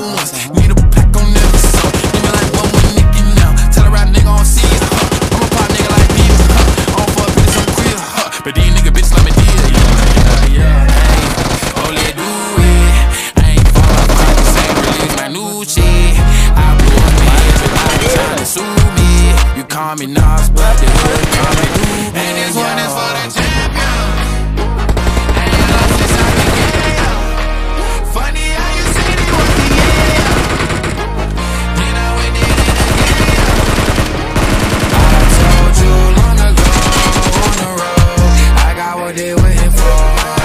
once. Need a pack on every song. Give me like one with Nicky now. Tell a rap nigga on see it, I'm a pop nigga like me, I don't fuck bitches, I'm queer, but these nigga bitches like me deal, yeah, hey, oh, let do it. I ain't fall off, I just ain't release my new shit. I blew up my head, everybody trying to sue me. You call me Nas, but the hood call me Doobie. And this one is for the champion. Ain't lost since I began. Funny how you said it was the end. Then I went in it again. I told you long ago on the road, I got what they waiting for.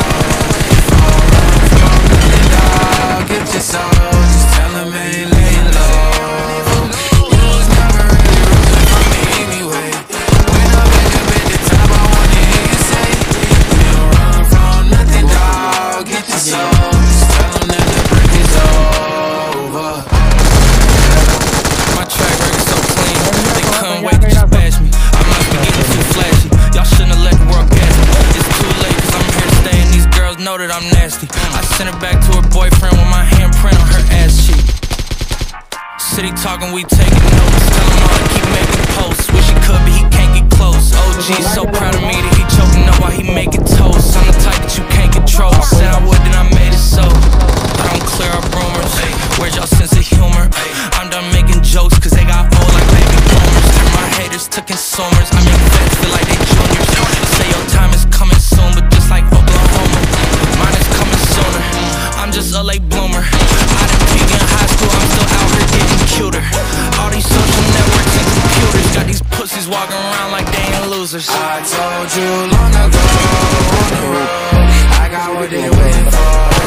Get your soul, just tell them ain't laying low. You was never really rooting for me anyway. When I'm in the top, I wanna hear you say, we don't run from nothing, dog. Get your soul, just tell them that the break is over. My track record so clean, they couldn't wait to just bash me. I must be getting too flashy, y'all shouldn't have let the world gas me. It's too late cause I'm here to stay and these girls know that I'm nasty. I sent her back to her boyfriend with my handprint on her ass cheek. City talking, we taking notes. Tell him all to keep making posts. Wish he could, but he can't get close. OG so proud of me that he choking up while he making toast. I'm the type that you can't control. Said I would, then I made it so. I don't clear up rumors. Where's y'all sense of humor? I'm done making jokes cause they got old like baby boomers. Turn my haters to consumers. I make vets feel like they juniors. Say your time is coming soon, but just like Oklahoma, mine is coming sooner. I'm just a late bloomer. I didn't peak in high school, I'm still out here getting cuter. All these social networks and computers got these pussies walking around like they ain't losers. I told you long ago on the road, I got what they waiting for.